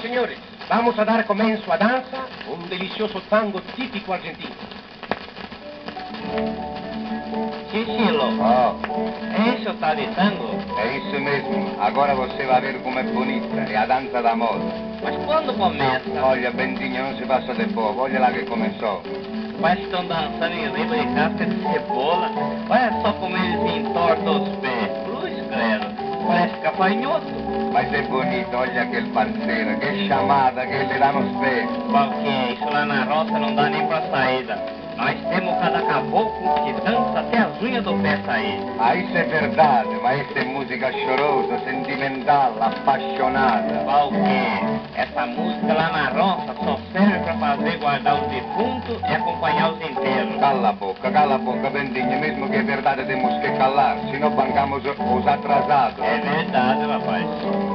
señores, vamos a dar comienzo a danza, un delicioso tango típico argentino. Cicilo, esse é o tal de tango? É isso mesmo. Agora você vai ver como é bonita. É a dança da moda. Mas quando começa? Olha, Bentinho, não se passa de bobo. Olha lá que começou. Parece que estão dançando em riba de casca de cebola. Olha só como eles entortam os pés. Cruz, credo. Parece capanhoto. Mas é bonito. Olha aquele parceiro. Que chamada que ele dá nos pés. Qualquer, isso lá na roça não dá nem pra saída. Nós temos cada caboclo que dança até as unhas do pé sair. Ah, isso é verdade, mas isso é música chorosa, sentimental, apaixonada. Qualquer, essa música lá na roça só serve pra fazer guardar os defuntos e acompanhar os enterros. Cala a boca, Bentinho, mesmo que é verdade temos que calar, senão bancamos os atrasados. É verdade, rapaz.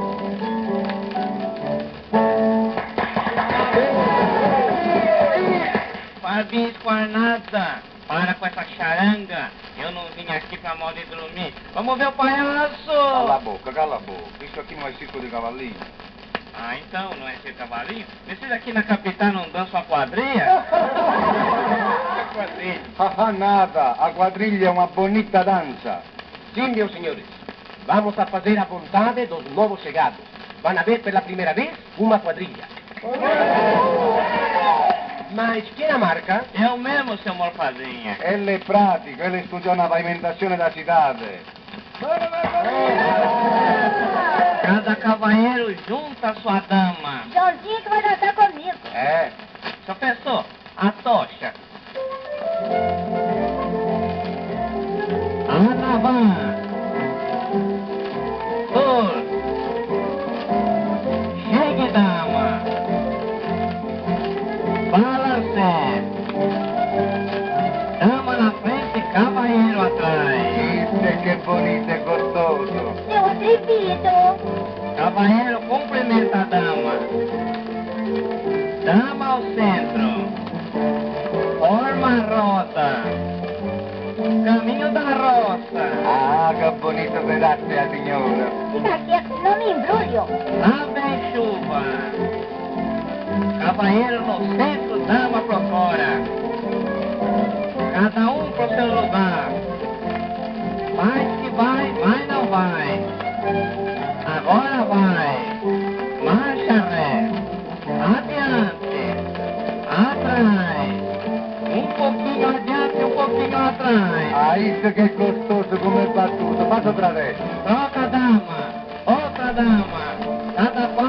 Fabinho Esquarnada, para com essa charanga. Eu não vim aqui pra mal de dormir. Vamos ver o palhaço! Cala a boca. Isso aqui não é circo de cavalinho. Ah, então, não é ser cavalinho? Vocês aqui na capital não dançam a quadrilha? A quadrilha. Haha, nada. A quadrilha é uma bonita dança. Sim, meus senhores, vamos a fazer a vontade dos novos chegados. Van a ver pela primeira vez uma quadrilha. Mas quem a marca? Eu mesmo, seu Morfadinha. Ele é prático, ele studiò na pavimentazione da cidade. Cada cavalheiro junta a sua dama. Joãozinho que vai dançar comigo. É. Professor, a tocha. Anavan. Chegue, dama. Balancé. Dama na frente, cavalheiro atrás. Isso que é bonito, é gostoso. Eu acredito. Cavalheiro cumprimenta a dama. Dama ao centro. Forma a roda. Caminho da roça. Ah, que bonito pedaço a senhora. Fica quieto, não me embrulho. Lá vem chuva. Cavalheiro no centro, dama por fora. Cada um pro seu lugar. Vai que vai, vai não vai. Agora vai. Marcha ré. Adiante. Atrás. Um pouquinho adiante, um pouquinho atrás. Ah, isso que é gostoso como é batuto. Faz outra vez. Troca dama. Outra dama. Cada qual